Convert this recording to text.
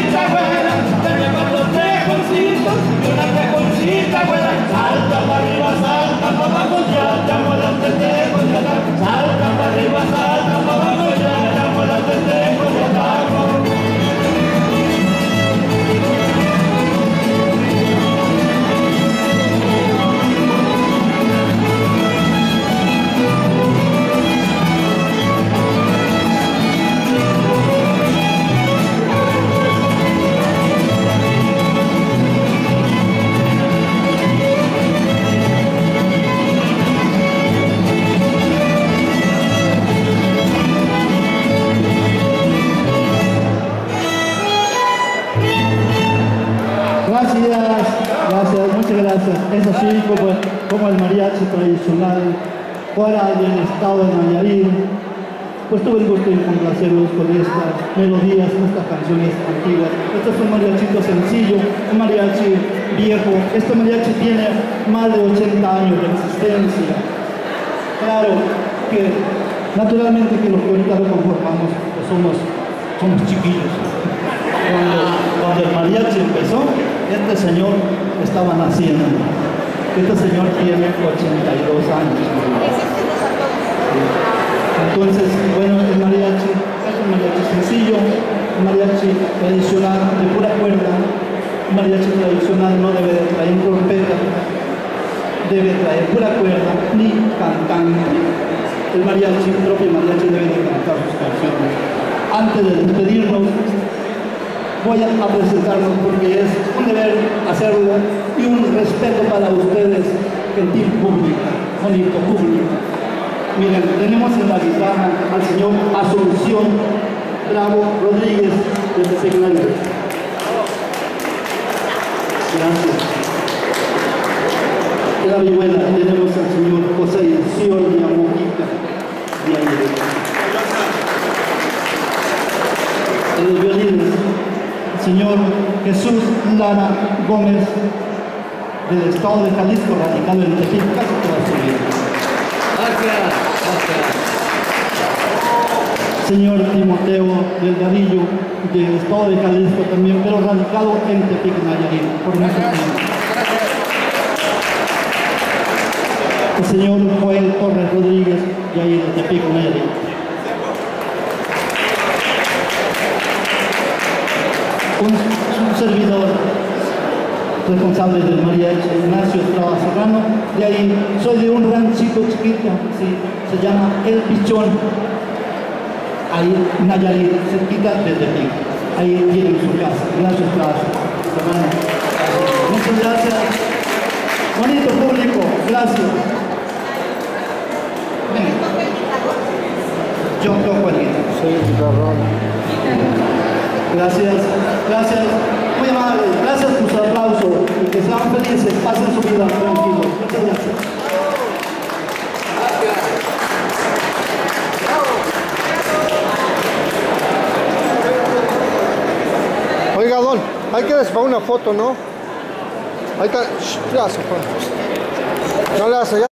buena, tenemos los tejoncitos y una tejoncita buena. Salta para arriba, salta para abajo, ya molan tejos de abajo. Salta para arriba, salta para abajo, ya molan tejos de abajo. Muchas gracias. Es así como el mariachi tradicional fuera del estado de Nayarit. Pues tuve el gusto de complacerlos con estas melodías, estas canciones antiguas. Este es un mariachito sencillo, un mariachi viejo. Este mariachi tiene más de 80 años de existencia. Claro que naturalmente que lo que ahorita lo conformamos pues somos chiquillos. Cuando el mariachi empezó, este señor estaba naciendo. Este señor tiene 82 años. Entonces, bueno, el mariachi es un mariachi sencillo, un mariachi tradicional de pura cuerda. Un mariachi tradicional no debe de traer trompeta, debe traer pura cuerda, ni cantante. El mariachi, el propio mariachi debe de cantar sus canciones. Antes de despedirnos, voy a presentarnos porque es un deber hacerlo y un respeto para ustedes, gentil público, bonito público. Miren, tenemos en la guitarra al señor Asunción Bravo Rodríguez desde Secundaria. Gracias. En la vihuela tenemos al señor José Sion Yamuquita de ahí. En los violines, señor Jesús Lara Gómez, del estado de Jalisco, radicado en Tepic, casi toda su vida. Gracias. Señor Timoteo Delgadillo, del estado de Jalisco también, pero radicado en Tepic, Nayarit, por mucho tiempo. El señor Joel Torres Rodríguez, de ahí de Tepic, Nayarit. Un servidor responsable del mariachi, Ignacio Estrada Serrano, de ahí soy de un ranchito chiquito, ¿sí? Se llama El Pichón, ahí Nayarit, cerquita de Tepic, ahí tienen su casa. Ignacio Estrada Serrano. Muchas gracias, bonito público, gracias. Ven. Yo toco el guitarra. Soy el guitarrón. Gracias, muy amable, gracias por su aplauso y que sean felices, pasen su vida tranquilos. Muchas gracias. Oiga, Don, hay que despegar una foto, ¿no? Ahí está, ya se fue. No le hace ya.